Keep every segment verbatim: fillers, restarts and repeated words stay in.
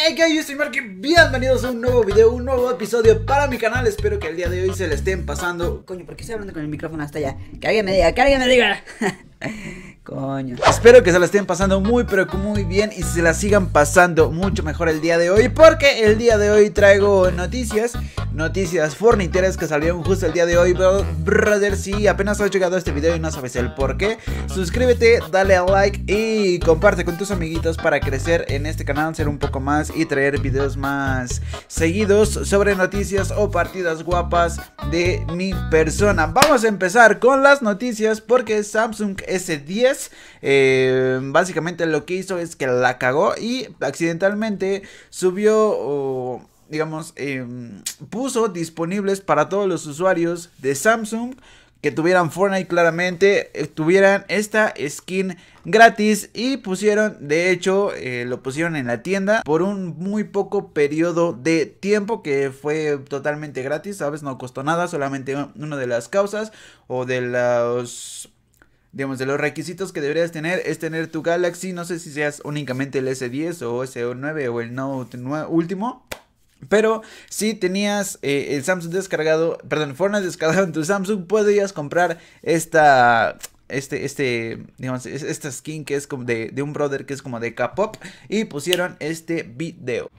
Hey, ¿qué hay? Yo soy Marky, bienvenidos a un nuevo video, un nuevo episodio para mi canal. Espero que el día de hoy se le estén pasando. Coño, ¿por qué estoy hablando con el micrófono hasta allá? Que alguien me diga, que alguien me diga. Coño. Espero que se la estén pasando muy pero muy bien y se la sigan pasando mucho mejor el día de hoy, porque el día de hoy traigo noticias, noticias forniteras que salieron justo el día de hoy, bro, brother. Si apenas has llegado a este video y no sabes el por qué, suscríbete, dale a like y comparte con tus amiguitos para crecer en este canal, ser un poco más y traer videos más seguidos sobre noticias o partidas guapas de mi persona. Vamos a empezar con las noticias porque Samsung S diez eh, básicamente lo que hizo es que la cagó y accidentalmente subió o digamos eh, puso disponibles para todos los usuarios de Samsung que tuvieran Fortnite, claramente eh, tuvieran esta skin gratis, y pusieron, de hecho eh, lo pusieron en la tienda por un muy poco periodo de tiempo que fue totalmente gratis, sabes, no costó nada. Solamente una de las causas o de los digamos de los requisitos que deberías tener es tener tu Galaxy, no sé si seas únicamente el S diez o S nueve o el Note nueve último. Pero si tenías eh, el Samsung descargado, perdón, Fortnite descargado en tu Samsung, podrías comprar esta, este, este, digamos, esta skin que es como de, de un brother que es como de K-pop, y pusieron este video.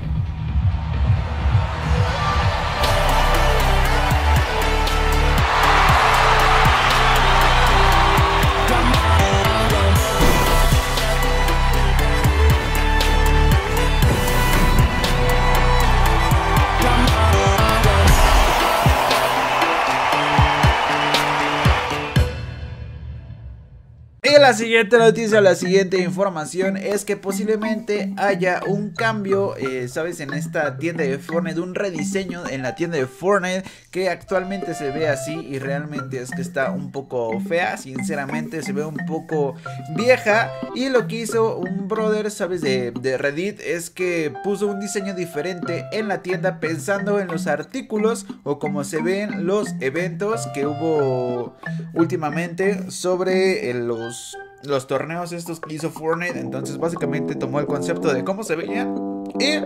Y la siguiente noticia, la siguiente información es que posiblemente haya un cambio, eh, sabes, en esta tienda de Fortnite, un rediseño en la tienda de Fortnite que actualmente se ve así y realmente es que está un poco fea, sinceramente se ve un poco vieja. Y lo que hizo un brother, sabes, de, de Reddit es que puso un diseño diferente en la tienda pensando en los artículos o como se ven los eventos que hubo últimamente sobre los los torneos estos que hizo Fortnite. Entonces básicamente tomó el concepto de cómo se veía y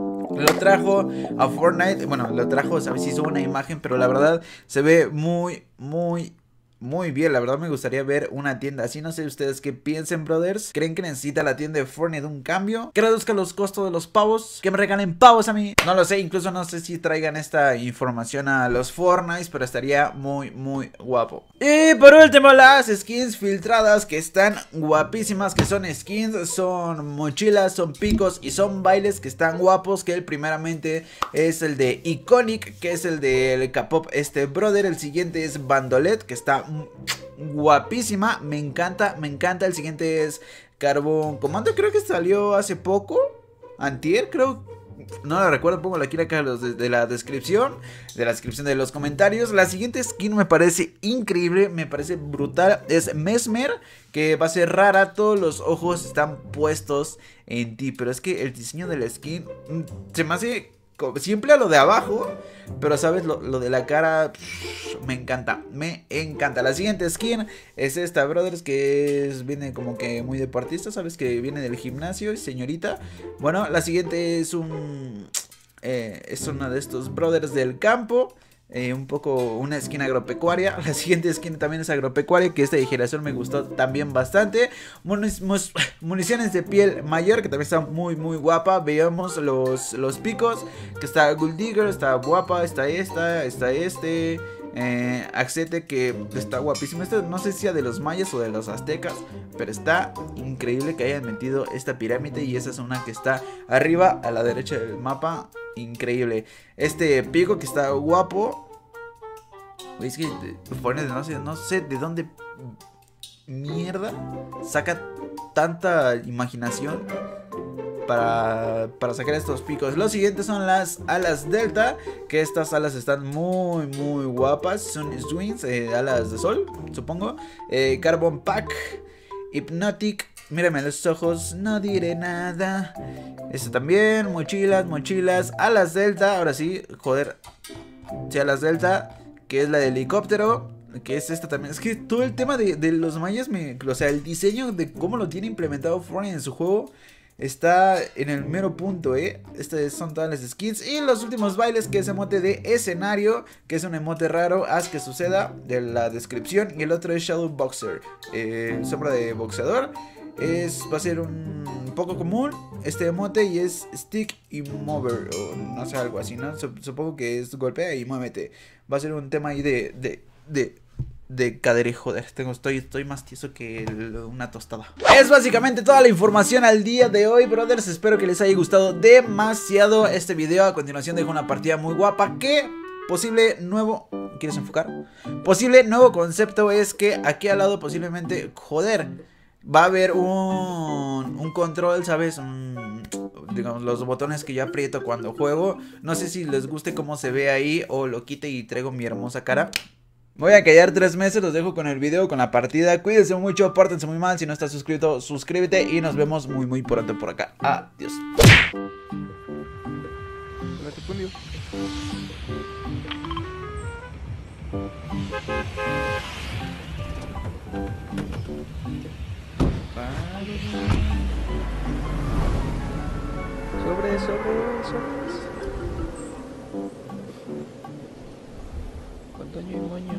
lo trajo a Fortnite. Bueno, lo trajo, sabes, hizo una imagen, pero la verdad se ve muy, muy Muy bien. La verdad me gustaría ver una tienda así. No sé ustedes qué piensen, brothers. ¿Creen que necesita la tienda de Fortnite un cambio? ¿Que reduzca los costos de los pavos? ¿Que me regalen pavos a mí? No lo sé. Incluso no sé si traigan esta información a los Fortnite, pero estaría muy, muy guapo. Y por último, las skins filtradas que están guapísimas. Que son skins, son mochilas, son picos y son bailes que están guapos. Que el primeramente es el de Iconic, que es el del K-pop este brother. El siguiente es Bandolet, que está guapísima, me encanta, me encanta. El siguiente es Carbon Commando, creo que salió hace poco, antier, creo, no la recuerdo, pongo aquí la caja de, de la descripción, de la descripción de los comentarios. La siguiente skin me parece increíble, me parece brutal, es Mesmer, que va a ser rara, todos los ojos están puestos en ti, pero es que el diseño de la skin se me hace simple a lo de abajo, pero sabes, lo, lo de la cara pff, me encanta, me encanta. La siguiente skin es esta, brothers, que es, viene como que muy deportista, sabes, que viene del gimnasio, señorita. Bueno, la siguiente es un eh, es una de estos brothers del campo. Eh, un poco una skin agropecuaria. La siguiente skin también es agropecuaria, que esta de giración me gustó también bastante. Munic municiones de piel mayor, que también está muy muy guapa. Veamos los, los picos, que está Gold Digger, está guapa, está esta, está este eh, Axete, que está guapísimo. Este no sé si sea de los mayas o de los aztecas, pero está increíble que hayan metido esta pirámide. Y esa es una que está arriba a la derecha del mapa. Increíble. Este pico que está guapo. Es que no sé, no sé de dónde mierda saca tanta imaginación para, para sacar estos picos. Los siguientes son las alas delta, que estas alas están muy muy guapas. Son swings, eh, alas de sol, supongo. eh, Carbon Pack, Hypnotic, mírame a los ojos, no diré nada. Esto también, mochilas, mochilas, alas delta, ahora sí, joder. Sí, alas delta, que es la del helicóptero, que es esta también. Es que todo el tema de, de los mayas, me, o sea, el diseño de cómo lo tiene implementado Fortnite en su juego Está en el mero punto, eh. Estas son todas las skins. Y los últimos bailes, que es emote de escenario, que es un emote raro, haz que suceda, de la descripción. Y el otro es Shadow Boxer, eh, sombra de boxeador. Es, va a ser un poco común este emote y es Stick y Mover, o no sé, algo así, ¿no? Supongo que es golpea y muévete. Va a ser un tema ahí de... de, de de cadere, joder, tengo, estoy, estoy más tieso que el, una tostada. Es básicamente toda la información al día de hoy, brothers. Espero que les haya gustado demasiado este video. A continuación dejo una partida muy guapa que... Posible nuevo... ¿Quieres enfocar? Posible nuevo concepto es que aquí al lado posiblemente... Joder, va a haber un, un control, ¿sabes? Un, digamos, los botones que yo aprieto cuando juego. No sé si les guste cómo se ve ahí o lo quite y traigo mi hermosa cara. Voy a callar tres meses, los dejo con el video, con la partida. Cuídense mucho, pórtense muy mal. Si no estás suscrito, suscríbete y nos vemos muy muy pronto por acá. Adiós. Sobre, sobre, sobre. Daño y moño.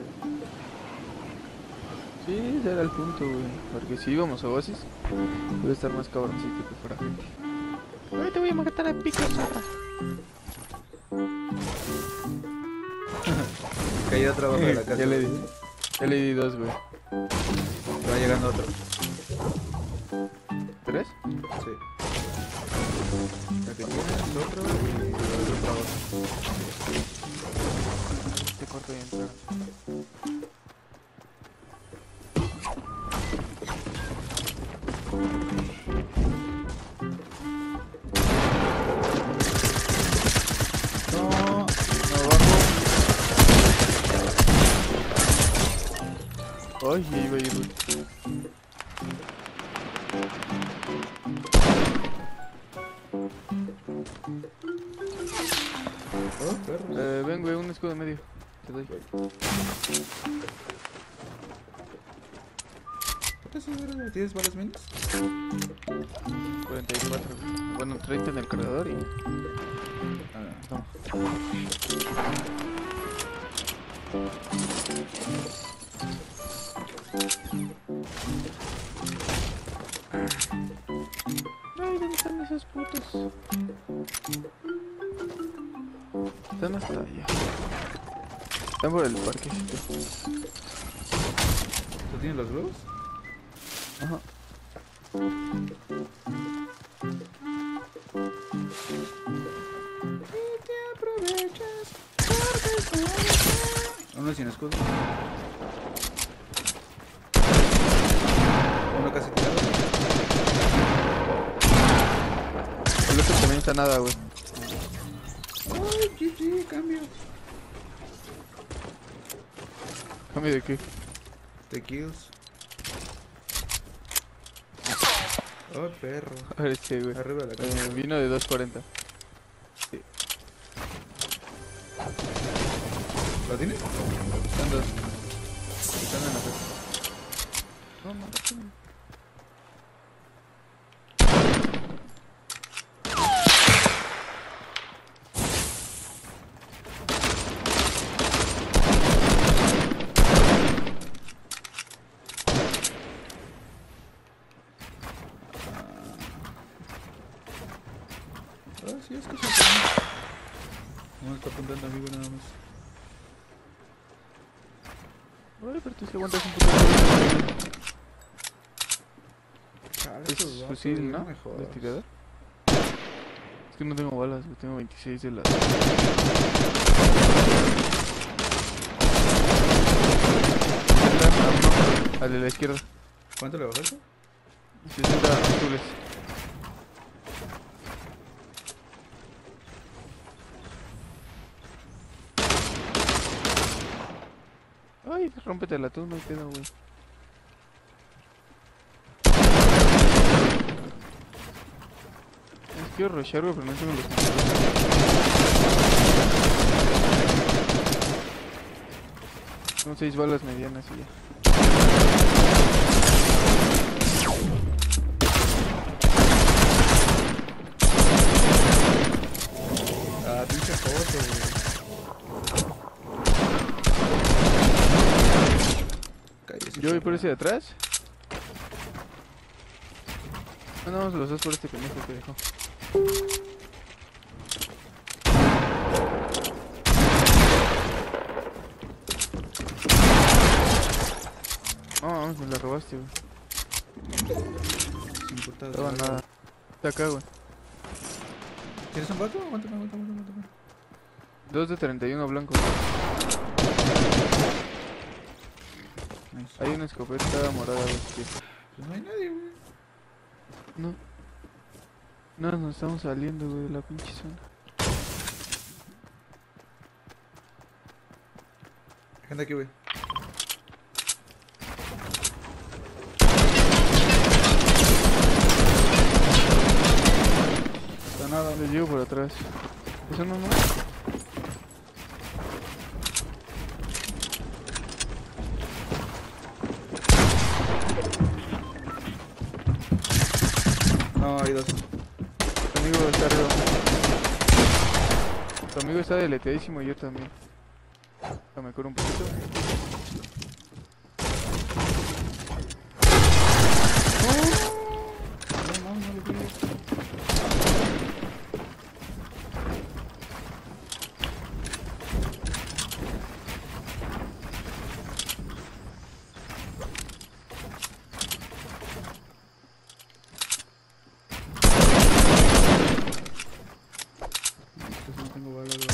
Sí, ese era el punto, güey. Porque si íbamos a Oasis, puede estar más cabroncito que fuera gente. Ahorita voy a matar a pico, zorra. Cayó otra bajo de la casa. Ya le di. Ya le di dos, güey. Va llegando otro. ¿Tres? Sí. La que tiene el otro y el otro abajo. Te corto y entra. No, no bajo. Ay, ahí iba a ir, güey. Oh, perro. Eh, ven, güey, un escudo en medio. Te doy. ¿Tienes balas menos? cuarenta y cuatro. Bueno, treinta en el cargador y... Ah, Ay, ¿dónde están esos putos? Están hasta allá. Están por el parquecito. ¿Tú tienes los globos? Ajá. Uno sin escudo. Uno casi tirado. El otro también está nada, güey. Ay, G G, cambio. ¿Cambio de qué? The kills. Oh, perro. A ver este, güey. Arriba de la casa. Eh, vino de dos cuarenta. Sí. ¿Lo tienes? Están dos. Están en la casa. No, no, Ah, sí, es que sí. No me está apuntando a mí, nada más. Vale, pero tú sí aguantas un poco. Chale, Es esos vatos, fusil, ¿no? me jodas. ¿De tirador? Es que no tengo balas, yo tengo veintiséis de las... Al de la izquierda. ¿Cuánto le bajaste? sesenta azules. Ay, rómpete la tú, no hay pedo, güey. Es quiero rushear, güey, pero no tengo los controles. Tengo seis balas medianas y ya. Yo voy por ese de atrás. Andamos los dos por este pendejo que dejó. No, vamos, me la robaste, güey. Sin putada. No, nada. Está acá, güey. ¿Tienes un vato? Aguántame, aguántame, aguántame. dos de treinta y uno blanco. Nice. Hay una escopeta morada, güey. Sí. Pues no hay nadie, güey. No. No, nos estamos saliendo, güey, de la pinche zona. Gente aquí, güey. Está nada. Les llevo por atrás. ¿Eso no, no? No, hay dos. Tu amigo está arriba. Tu amigo está deleteadísimo y yo también. Déjame curo un poquito. No, no, no lo vi. Pues no tengo balas, güey.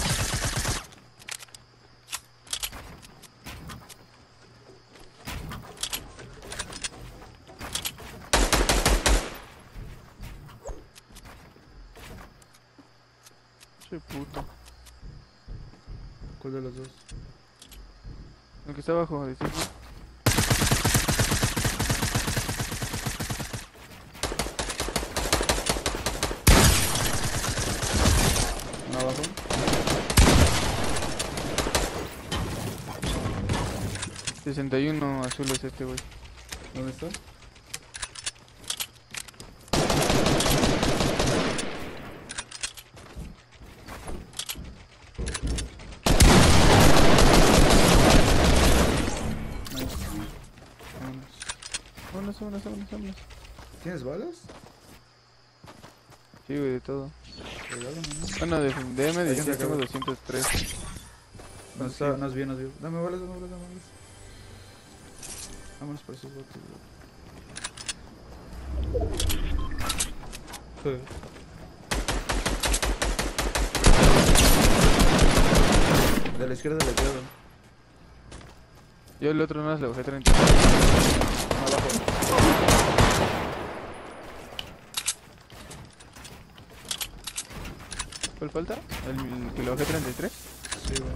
Che puto. ¿Cuál de los dos? El que está abajo, dice. ¿Uno abajo? sesenta y uno azules este, güey. ¿Dónde está? Nice. Vámonos. Vámonos, vámonos, vámonos, vámonos. ¿Tienes balas? Sí, güey, de todo. Regálame, ¿no? Bueno, de, de M Ahí de se tengo acabó. doscientos tres. No está, nos vio, nos vio. Dame balas, dame balas, dame balas. Vámonos por esos botes, güey. De la izquierda le quedo. Yo el otro no más le bajé treinta. Abajo. ¿Cuál falta? ¿El, el que le bajé treinta y tres? Sí, güey.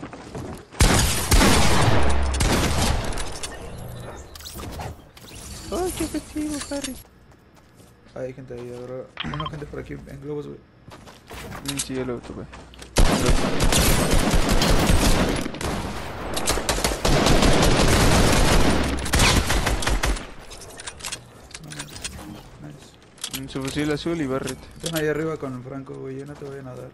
¡Ay, qué efectivo, Harry! Hay gente ahí, ahora. Una gente por aquí en globos, güey. Mm, sí, ya lo tuve. Nice. Mm, su fusil azul y Barret. Están ahí arriba con Franco, güey. Yo no te voy a nadar.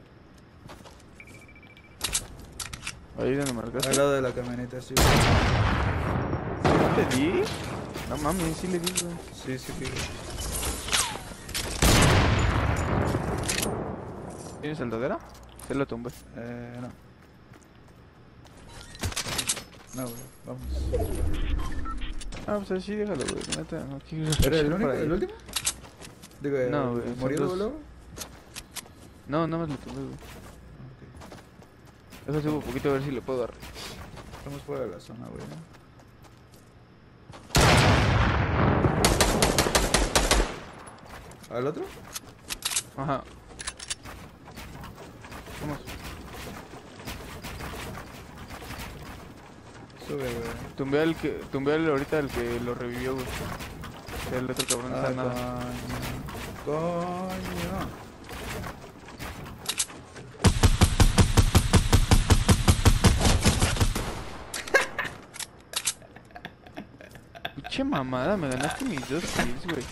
Ahí donde marcaste. Al lado de la camioneta, sí, güey. ¿No le di? No mames, sí le di, güey. Sí, sí, sí, güey. ¿Tienes soldadera? Se lo tumbé. Eh, no. No, güey. Vamos. Ah, pues así déjalo, güey. Neta, no quiero. ¿Era el por único? ahí. ¿El último? Digo, eh, No, güey, son ¿murió dos. luego, luego? No, nada más lo tumbé, güey. Ok. Déjame subir un poquito a ver si le puedo dar. Estamos fuera de la zona, güey, ¿no? ¿Al otro? Ajá. Vamos. Sube, güey. Tumbé al que. Tumbé al ahorita al que lo revivió, güey. El otro cabrón no Ah, sabe nada. coño. Coño. Pinche mamada, me ganaste mis dos kills, güey.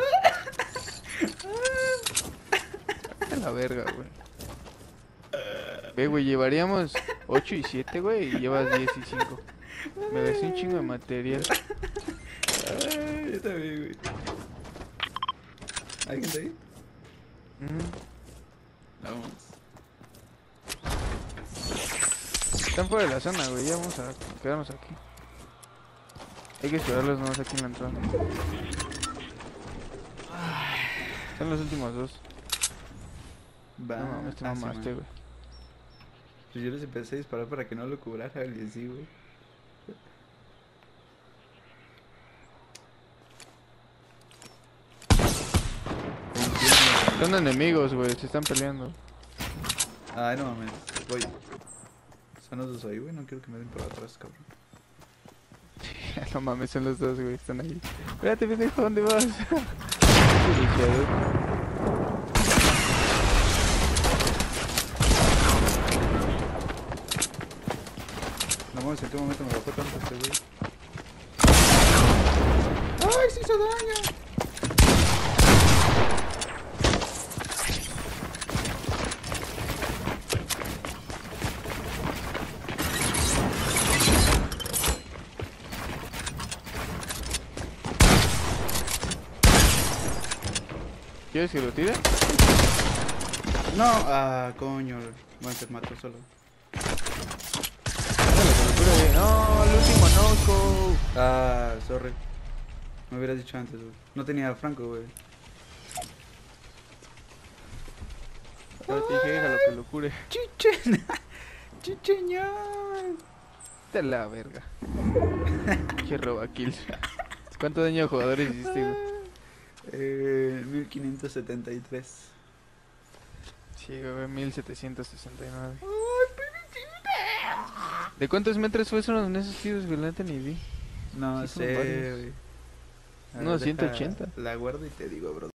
A la verga, güey. Ve, güey, llevaríamos ocho y siete, güey, y llevas diez y cinco. Me ves un chingo de material. Ay, yo también, güey. ¿Hay gente ahí? Mm, Vamos. Están fuera de la zona, güey, ya vamos a quedarnos aquí. Hay que esperarlos nomás aquí en la entrada. Son los últimos dos. Va. No mames, te Ah, sí, mamaste, man. güey. Pues yo les empecé a disparar para que no lo cubrara y así, güey. Son enemigos, güey, se están peleando. Ay, no mames. Voy. Son los dos ahí, güey. No quiero que me den por atrás, cabrón. No mames, son los dos, güey, están ahí. Espérate, pendejo, ¿dónde vas? Iniciador. No mames, ¿en qué momento me bajó tanto este güey? ¡Ay, se hizo daño! ¿Quieres que lo tire? No, ah, coño. Bueno, te mato solo. Dale, que lo tire. No, el último no, Ah, sorry. Me hubieras dicho antes, güey. No tenía Franco, güey. Ahora te dije, déjalo que lo cure. Chichen. Chicheñón. Te la verga. Qué roba kills. ¿Cuánto daño de jugadores hiciste, güey? Eh, mil quinientos setenta y tres. Sí, güey, mil setecientos sesenta y nueve. ¿De cuántos metros fueron esos tiros, güey? La neta ni vi. No Sí, son sé, varios. güey. A No, ver, ciento deja ochenta. La guardo y te digo, bro.